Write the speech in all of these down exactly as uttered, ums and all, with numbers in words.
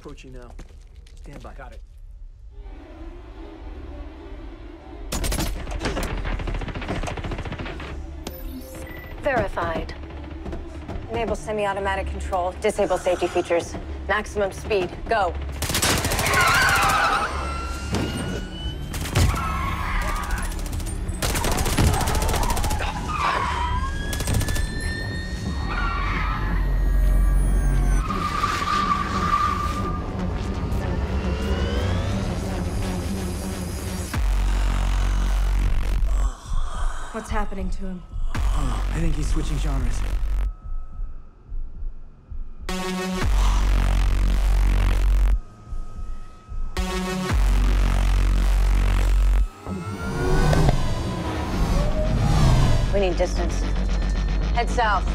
approaching now. Stand by. Got it. Verified. Enable semi-automatic control. Disable safety features. Maximum speed. Go. What's happening to him? Oh, I think he's switching genres. We need distance. Head south.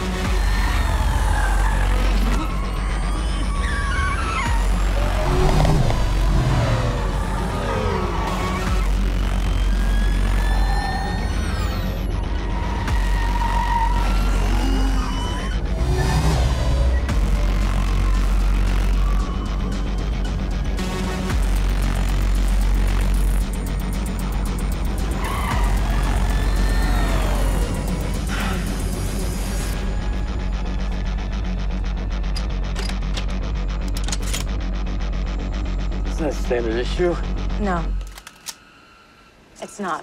It's not a standard issue. No. It's not.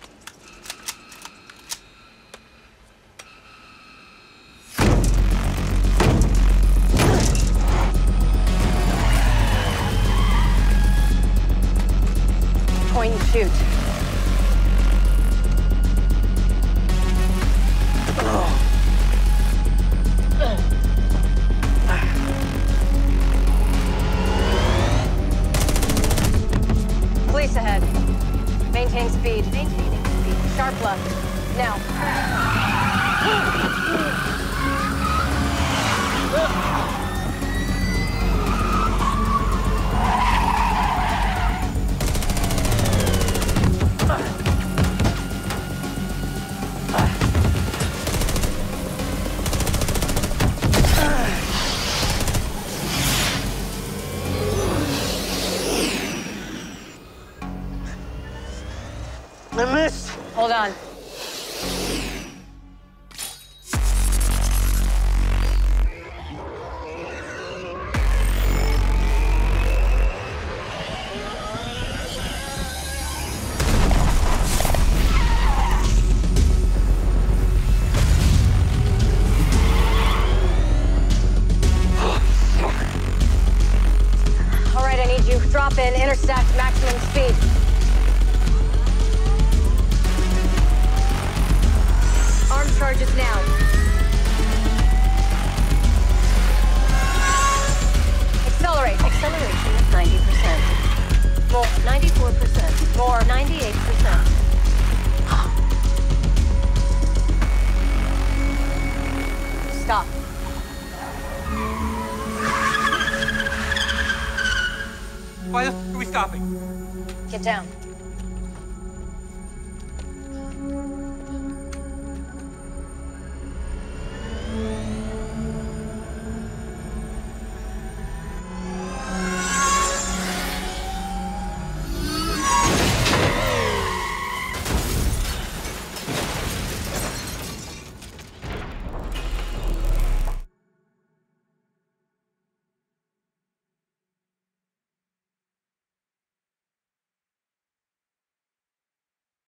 Point and shoot. Police ahead. Maintain speed. Maintaining speed. Sharp left. Now. I missed! Hold on. All right, I need you. Drop in, intersect, maximum speed. Arm charges now. Accelerate. Acceleration at ninety percent. More. ninety-four percent. More. ninety-eight percent. Stop. Why the f are we stopping? Get down.